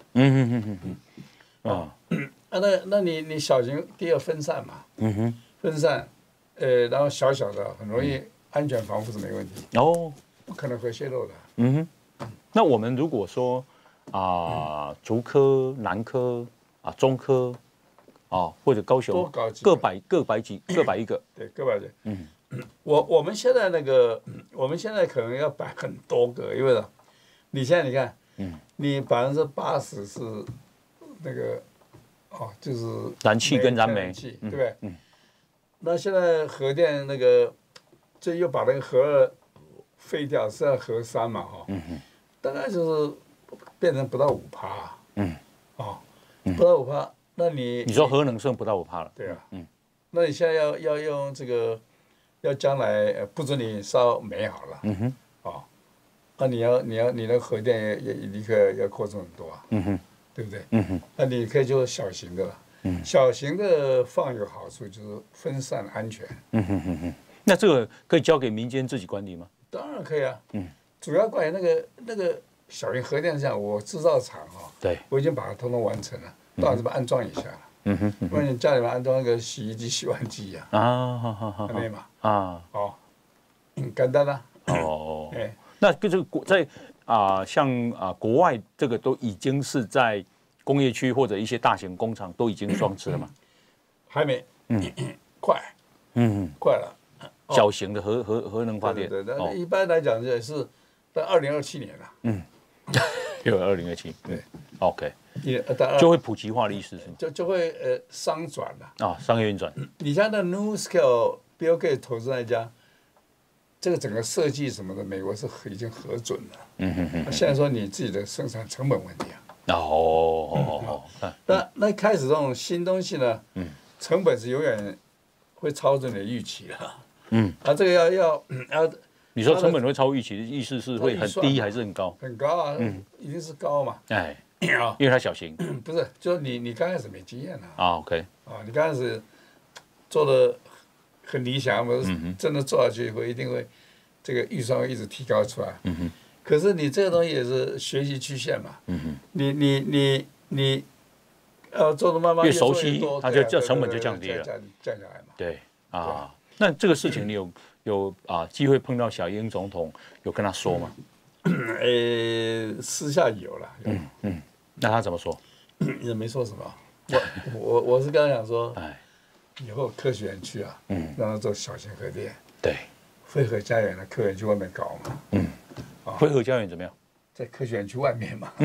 [SPEAKER 3] 那你小型第二分散嘛。分散，然后小的很容易安全防护是没问题。不可能会泄漏的。
[SPEAKER 2] 那我们如果说。竹科、南科中科，或者高雄各摆一个。
[SPEAKER 3] 对，各摆一个。我们现在可能要摆很多个，因为你现在你看，你80%是那个就是
[SPEAKER 2] 燃气跟燃煤，
[SPEAKER 3] 对不对？那现在核电那个，这又把那个核废掉，是要核三嘛哈，大概就是变成不到5%，不到5%，那你
[SPEAKER 2] 说核能剩不到5%了？
[SPEAKER 3] 对啊，那你现在要用这个，要将来不准你烧煤好了，那你的核电也立刻要扩充很多啊，对不对？那你可以做小型的了，小型的放有好处就是分散安全，
[SPEAKER 2] 那这个可以交给民间自己管理吗？
[SPEAKER 3] 当然可以啊，主要管于那个小型核电站，我制造厂
[SPEAKER 2] 对，
[SPEAKER 3] 我已经把它通通完成了，到底怎么安装一下了？不然你家里面安装一个洗衣机、洗碗机呀，好，没嘛，简单啊，
[SPEAKER 2] 那这个在像国外这个都已经是在工业区或者一些大型工厂都已经装置了吗？
[SPEAKER 3] 还没，快，快了。
[SPEAKER 2] 小型的核能发电，
[SPEAKER 3] 对，那一般来讲也是在2027年了。
[SPEAKER 2] 有2027，
[SPEAKER 3] 对
[SPEAKER 2] ，OK， 就会普及化的意思是吗？
[SPEAKER 3] 就会商转了。
[SPEAKER 2] 商业运转。
[SPEAKER 3] 你像那 NuScale Bill Gates 投资那家，这个整个设计什么的，美国是已经核准了。现在说你自己的生产成本问题啊。那开始这种新东西呢，成本是永远会超出你的预期了。这个要，
[SPEAKER 2] 你说成本会超预期的意思是会很低还是很高？
[SPEAKER 3] 很高啊，一定是高嘛。
[SPEAKER 2] 因为它小型。
[SPEAKER 3] 不是，就是你刚开始没经验
[SPEAKER 2] OK。
[SPEAKER 3] 你刚开始做的很理想，真的做下去一定会这个预算会一直提高出来。可是你这个东西也是学习曲线嘛。你做的慢慢
[SPEAKER 2] 越熟悉，它就成本就降低了，
[SPEAKER 3] 降下来嘛。
[SPEAKER 2] 对那这个事情你有机会碰到小英总统，有跟他说吗？
[SPEAKER 3] 私下有了。
[SPEAKER 2] 那他怎么说？
[SPEAKER 3] 也没说什么。我是跟他讲说，以后科学园区让他做小型核电。
[SPEAKER 2] 对。
[SPEAKER 3] 飞核家园的科学园区外面搞嘛。
[SPEAKER 2] 飞核家园怎么样？
[SPEAKER 3] 在科学园区外面嘛。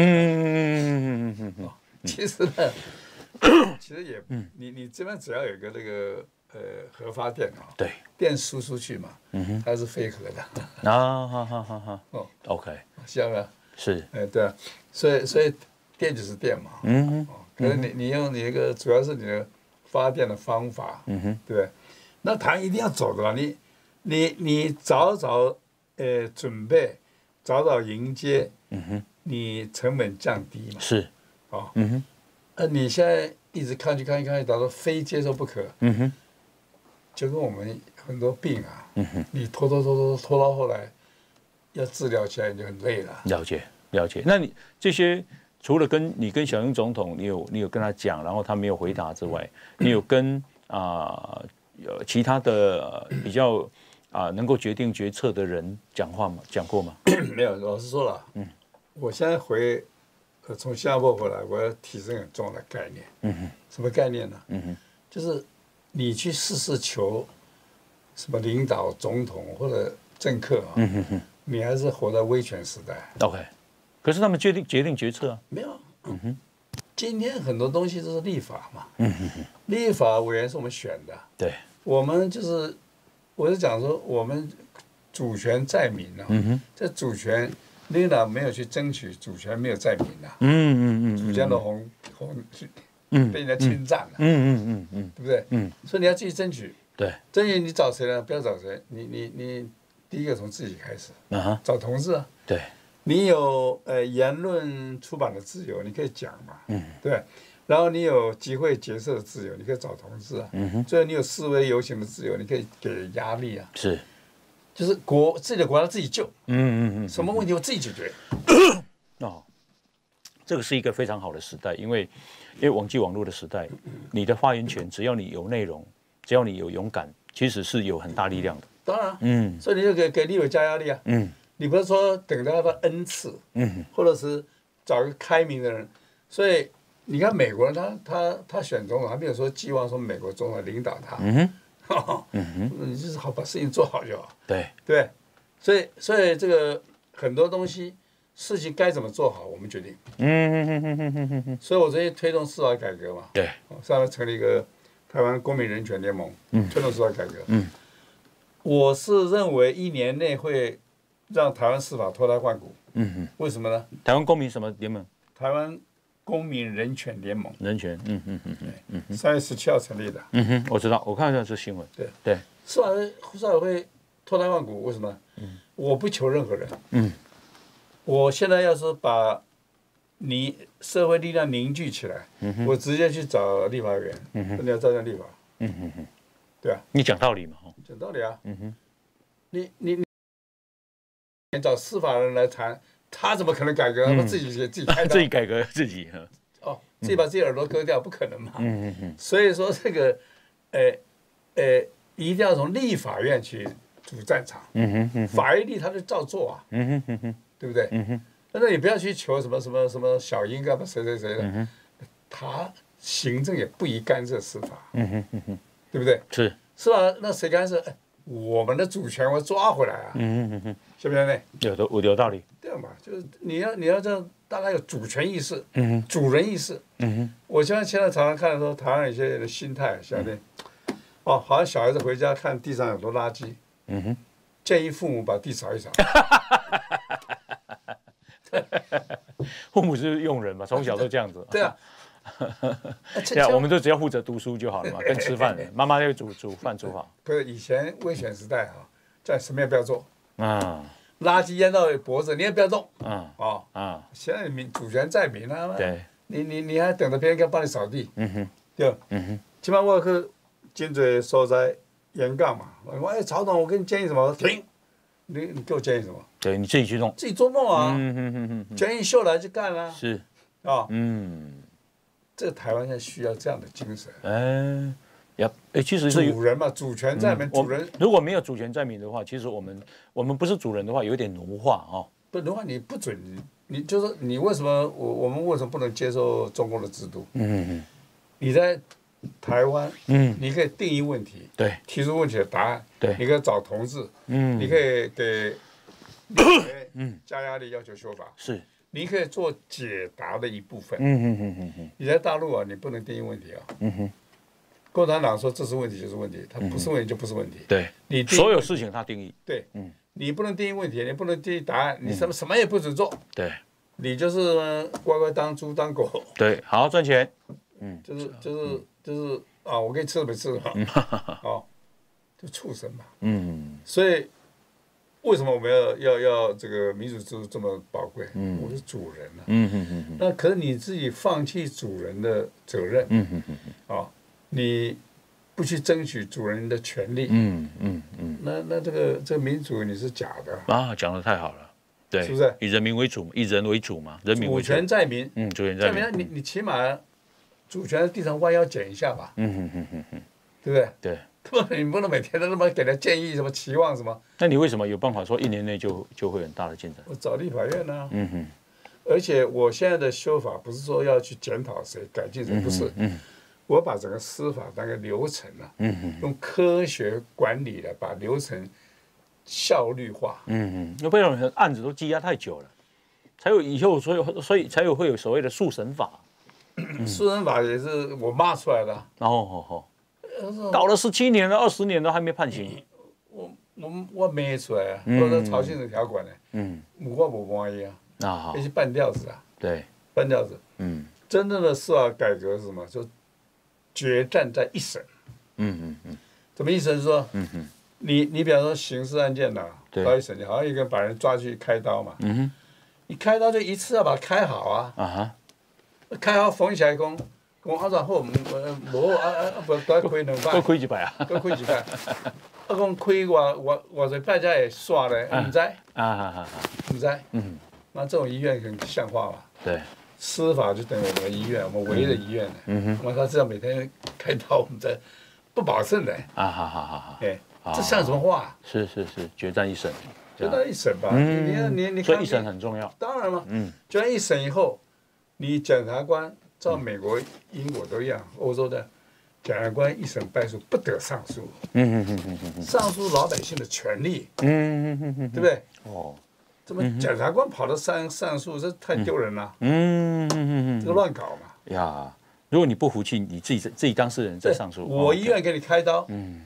[SPEAKER 3] 其实呢，也，你这边只要有一个那个核发电
[SPEAKER 2] 对，
[SPEAKER 3] 电输出去嘛，它是非核的。
[SPEAKER 2] OK，
[SPEAKER 3] 是吧？
[SPEAKER 2] 是，
[SPEAKER 3] 对啊，所以电就是电嘛。可是你用你一个主要是你的发电的方法，对不对？那它一定要走的啦，你早准备，早迎接，你成本降低嘛。
[SPEAKER 2] 是，
[SPEAKER 3] 你现在一直看，导致非接受不可。就跟我们很多病你拖到后来，要治疗起来你就很累了。
[SPEAKER 2] 了解。那你这些除了跟小英总统，你有跟他讲，然后他没有回答之外，你有跟其他的比较能够决定决策的人讲过吗？
[SPEAKER 3] 没有，老实说了，我现在从新加坡回来，我要提升很重要的概念。什么概念呢？就是你去事求什么领导、总统或者政客你还是活在威权时代。
[SPEAKER 2] OK， 可是他们决定决策
[SPEAKER 3] 没有。今天很多东西都是立法嘛。立法委员是我们选的。
[SPEAKER 2] 对。
[SPEAKER 3] 我们我是讲说，我们主权在民这主权，领导没有去争取，主权没有在民主权的红被人家侵占了。对不对？所以你要继续争取。
[SPEAKER 2] 对。
[SPEAKER 3] 争取你找谁呢？不要找谁，你第一个从自己开始。找同志
[SPEAKER 2] 对。
[SPEAKER 3] 你有言论出版的自由，你可以讲嘛。对。然后你有集会结社的自由，你可以找同志最后你有示威游行的自由，你可以给压力
[SPEAKER 2] 是。
[SPEAKER 3] 就是自己的国家自己救。什么问题我自己解决。
[SPEAKER 2] 这个是一个非常好的时代，因为网际网络的时代，你的发言权，只要你有内容，只要你有勇敢，其实是有很大力量的。
[SPEAKER 3] 当然。所以你就给立委加压力你不是说等到他恩赐，或者是找一个开明的人。所以你看美国人，他选总统，他没有说寄望说美国总统领导他。你就是好把事情做好就好。对。所以这个很多东西。事情该怎么做好，我们决定。所以我最近推动司法改革嘛。
[SPEAKER 2] 对。
[SPEAKER 3] 上面成立一个台湾公民人权联盟，推动司法改革。我是认为1年内会让台湾司法脱胎换骨。为什么呢？
[SPEAKER 2] 台湾公民什么联盟？
[SPEAKER 3] 台湾公民人权联盟。
[SPEAKER 2] 人权
[SPEAKER 3] ，3月17号成立的。
[SPEAKER 2] 我知道，我看到这新闻。对，
[SPEAKER 3] 司法委会脱胎换骨，为什么？我不求任何人。我现在要是把你社会力量凝聚起来，我直接去找立法委员，你要照样立法。对啊，
[SPEAKER 2] 你讲道理嘛，
[SPEAKER 3] 讲道理啊。你找司法人来谈，他怎么可能改革？他自己开刀，
[SPEAKER 2] 自己改革自己。
[SPEAKER 3] 自己把自己耳朵割掉，不可能嘛。所以说这个，一定要从立法院去主战场。法医力他就照做啊。对不对？那你不要去求什么小英干嘛谁的，他行政也不宜干涉司法。对不对？是吧？那谁干涉？我们的主权我抓回来啊。晓不晓得？
[SPEAKER 2] 有道理。
[SPEAKER 3] 对嘛，就是你要这样，大家有主权意识，主人意识。我现在常常看的时候，台湾有些人的心态，晓得？好像小孩子回家看地上有多垃圾，建议父母把地扫一扫。
[SPEAKER 2] 父母是佣人嘛，从小都这样子。
[SPEAKER 3] 对啊。
[SPEAKER 2] 对啊，我们就只要负责读书就好了嘛，跟吃饭的，妈妈就煮饭煮好。
[SPEAKER 3] 不是以前威权时代在什么也不要做垃圾淹到脖子你也不要动现在主权在民啊，对，你还等着别人帮你扫地，对，起码我要去真多所在演讲嘛，我曹总，我给你建议什么？停，你给我建议什么？
[SPEAKER 2] 对，你自己去弄，
[SPEAKER 3] 自己做梦啊，建议秀来就干啊，
[SPEAKER 2] 是
[SPEAKER 3] 这个台湾现在需要这样的精神。
[SPEAKER 2] 其实是
[SPEAKER 3] 主人嘛，主权在民，主人
[SPEAKER 2] 如果没有主权在民的话，其实我们不是主人的话，有点奴化
[SPEAKER 3] 不奴化，你不准你就是你为什么我们为什么不能接受中共的制度？你在台湾，你可以定义问题，
[SPEAKER 2] 对，
[SPEAKER 3] 提出问题的答案，
[SPEAKER 2] 对，
[SPEAKER 3] 你可以找同志，你可以给立委加压力要求修法，
[SPEAKER 2] 是。
[SPEAKER 3] 你可以做解答的一部分。你在大陆你不能定义问题共产党说这是问题就是问题，它不是问题就不是问题。
[SPEAKER 2] 对，你所有事情他定义。
[SPEAKER 3] 对，你不能定义问题，你不能定义答案，你什么也不准做。
[SPEAKER 2] 对，
[SPEAKER 3] 你就是乖乖当猪当狗。
[SPEAKER 2] 对，好好赚钱。
[SPEAKER 3] 就是我给你吃了没吃就畜生嘛。所以。为什么我们要这个民主制度这么宝贵？我是主人那可是你自己放弃主人的责任，你不去争取主人的权利，那这个民主你是假的
[SPEAKER 2] 讲得太好了，对，
[SPEAKER 3] 是不是？
[SPEAKER 2] 以人民为主，以人为主嘛，人民为主。
[SPEAKER 3] 主权在民，
[SPEAKER 2] 主权在民，
[SPEAKER 3] 你起码主权在地上弯腰捡一下吧，对不对？
[SPEAKER 2] 对。
[SPEAKER 3] 你不能每天都那么给他建议什么期望什么？
[SPEAKER 2] 那你为什么有办法说1年内就会很大的进展？
[SPEAKER 3] 我找立法院而且我现在的修法不是说要去检讨谁、改进谁，不是。我把整个司法当个流程用科学管理的把流程效率化。
[SPEAKER 2] 要不然案子都积压太久了，才有以后所以才会有所谓的速审法。
[SPEAKER 3] 速审法也是我骂出来的。
[SPEAKER 2] 搞了17年了，20年都还没判刑。
[SPEAKER 3] 我没出来我都朝鲜的条款我不满意那是半吊子
[SPEAKER 2] 对，
[SPEAKER 3] 半吊子。真正的司法改革是什么？就决战在一审。怎么一审是说？你比方说刑事案件到一审，好像一个人把人抓去开刀嘛。你开刀就一次要把它开好开好缝起来讲怎好，无不多开2摆，
[SPEAKER 2] 多开1摆
[SPEAKER 3] 多开1摆。讲开偌侪摆才会煞咧，唔知唔知。那这种医院很像话嘛？
[SPEAKER 2] 对，
[SPEAKER 3] 司法就等于我们的医院，我们唯一的医院他这样每天开刀，我们在不保证的。这像什么话？
[SPEAKER 2] 是，决战一审。
[SPEAKER 3] 决战一审吧，你
[SPEAKER 2] 所以一审很重要。
[SPEAKER 3] 当然了，决战一审以后，你检察官。照美国、英国都一样，欧洲的检察官一审败诉不得上诉。上诉老百姓的权利。对不对？怎么检察官跑到上诉，这太丢人了。这个乱搞嘛。
[SPEAKER 2] 如果你不服气，你自己当事人再上诉。
[SPEAKER 3] 我医院给你开刀，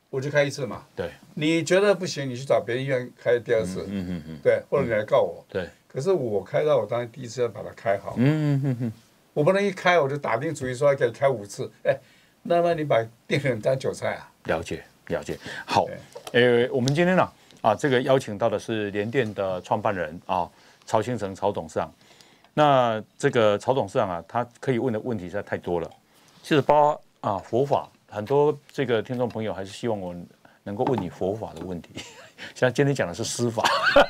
[SPEAKER 3] 我就开一次嘛。
[SPEAKER 2] 对。
[SPEAKER 3] 你觉得不行，你去找别的医院开第二次。对，或者你来告我。
[SPEAKER 2] 对。
[SPEAKER 3] 可是我开刀，我当然第一次要把它开好。我不能一开我就打定主意说要给开5次，那么你把病人当韭菜啊？
[SPEAKER 2] 了解。好，我们今天呢这个邀请到的是联电的创办人曹兴诚曹董事长。那这个曹董事长他可以问的问题实在太多了，其实包括佛法，很多这个听众朋友还是希望我能够问你佛法的问题。像今天讲的是司法。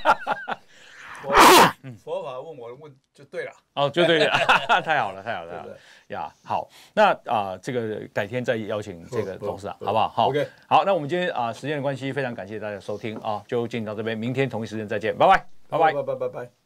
[SPEAKER 3] 佛法问我问就对了。
[SPEAKER 2] 就对了。太好了呀。好，那这个改天再邀请这个董事长，好不好？好。
[SPEAKER 3] OK。
[SPEAKER 2] 好，那我们今天时间的关系，非常感谢大家收听就进行到这边，明天同一时间再见，拜拜。
[SPEAKER 3] 拜拜。